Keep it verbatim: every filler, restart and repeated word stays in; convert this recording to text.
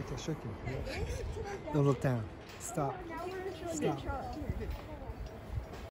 right there, shook him. Don't look down. Stop. Stop.